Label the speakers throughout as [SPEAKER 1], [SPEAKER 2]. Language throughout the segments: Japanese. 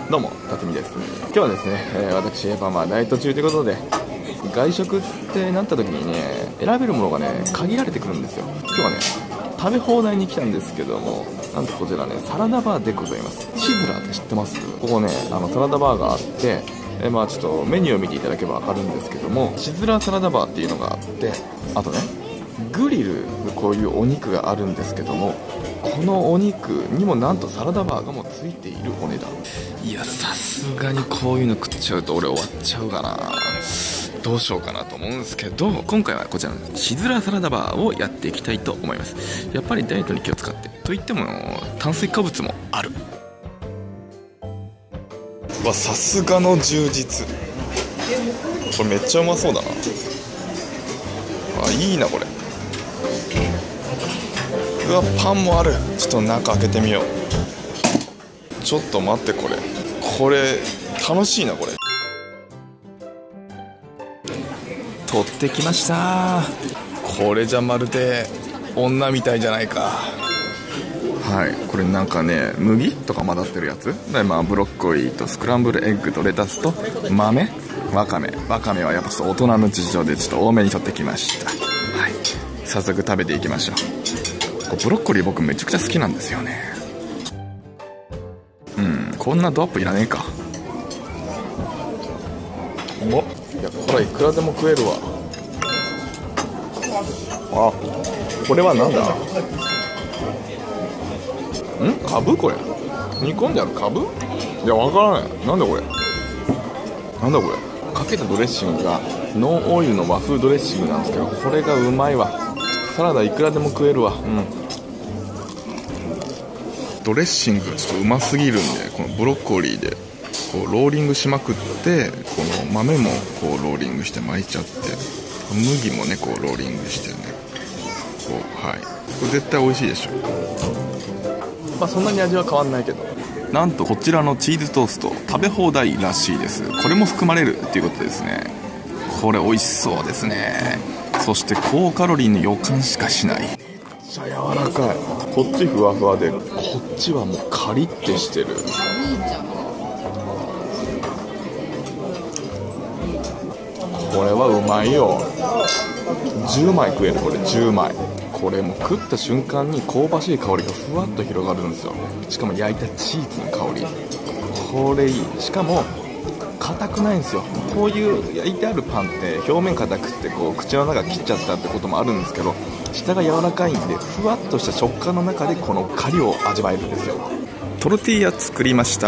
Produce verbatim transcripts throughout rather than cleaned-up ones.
[SPEAKER 1] どうも、たつみです。今日はですね、えー、私やっぱまあダイエット中ということで、外食ってなった時にね、選べるものがね限られてくるんですよ。今日はね食べ放題に来たんですけども、なんとこちらねサラダバーでございます。シズラーって知ってます？ここねあのサラダバーがあって、えー、まあちょっとメニューを見ていただけば分かるんですけども、シズラーサラダバーっていうのがあって、あとねグリル、こういうお肉があるんですけども、このお肉にもなんとサラダバーがもうついているお値段。いや、さすがにこういうの食っちゃうと俺終わっちゃうかな。どうしようかなと思うんですけど、今回はこちらのシズラーサラダバーをやっていきたいと思います。やっぱりダイエットに気を使ってといっても炭水化物もある。わ、さすがの充実。これめっちゃうまそうだな。あ、いいなこれ。うわ、パンもある。ちょっと中開けてみよう。ちょっと待って、これこれ楽しいな。これ取ってきました。これじゃまるで女みたいじゃないか。はい、これなんかね麦とか混ざってるやつで、まあブロッコリーとスクランブルエッグとレタスと豆、わかめわかめはやっぱちょっと大人の事情でちょっと多めに取ってきました。はい、早速食べていきましょう。ブロッコリー僕めちゃくちゃ好きなんですよね。うん、こんなドアップいらねえか。お、いやこれはいくらでも食えるわ。あ、これはなんだん、カブ？これ煮込んであるカブ？いや、わからない。なんだこれ、なんだこれ。かけたドレッシングがノンオイルの和風ドレッシングなんですけど、これがうまいわ。サラダいくらでも食えるわ。うん、ドレッシングちょっとうますぎるんで、このブロッコリーでこうローリングしまくって、この豆もこうローリングして巻いちゃって、麦もねこうローリングしてね、こう、はい、これ絶対美味しいでしょ。まあそんなに味は変わんないけど、なんとこちらのチーズトースト食べ放題らしいです。これも含まれるっていうことですね。これ美味しそうですね。そして高カロリーの予感しかしない。めっちゃ柔らかい。こっちふわふわで、こっちはもうカリッてしてる。これはうまいよ。じゅうまい食える。これじゅうまい。これもう食った瞬間に香ばしい香りがふわっと広がるんですよ。しかも焼いたチーズの香り、これいい。しかも硬くないんですよ。こういう焼いてあるパンって表面硬くってこう口の中切っちゃったってこともあるんですけど、下が柔らかいんでふわっとした食感の中でこのカリを味わえるんですよ。トルティーヤ作りました。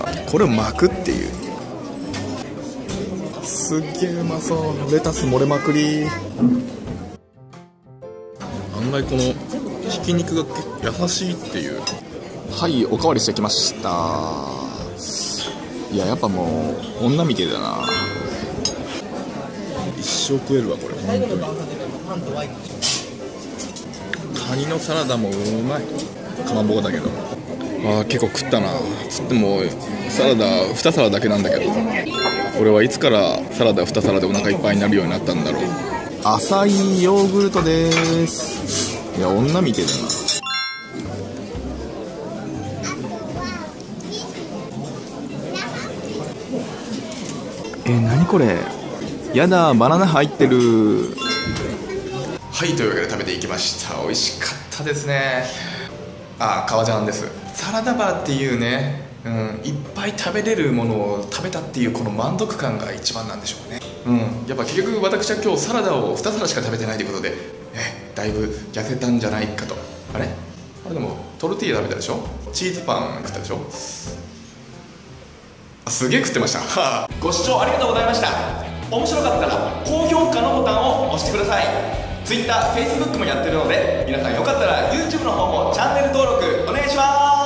[SPEAKER 1] これを巻くっていう。すっげえうまそう。レタス漏れまくり。案外このひき肉が優しいっていう。はい、おかわりしてきました。いや、やっぱもう女みてえだな。一生食えるわこれ本当に。カニのサラダもうまい。かまぼこだけど、あー結構食ったな。つってもサラダにサラだけなんだけど、俺はいつからサラダにサラでお腹いっぱいになるようになったんだろう。アサイヨーグルトです。いや、女みてえだな。えー、何これ。やだ、バナナ入ってる。はい、というわけで食べていきました。美味しかったですね。あ、革ジャンです。サラダバーっていうね、うん、いっぱい食べれるものを食べたっていうこの満足感が一番なんでしょうね。うん、やっぱ結局私は今日サラダをにサラしか食べてないということで、えだいぶ痩せたんじゃないかと。あれあれでもトルティーヤ食べたでしょ。チーズパン食ったでしょ。すげえ食ってました。ご視聴ありがとうございました。面白かったら高評価のボタンを押してください。 ツイッター、フェイスブック もやってるので、皆さんよかったら YouTube の方もチャンネル登録お願いします。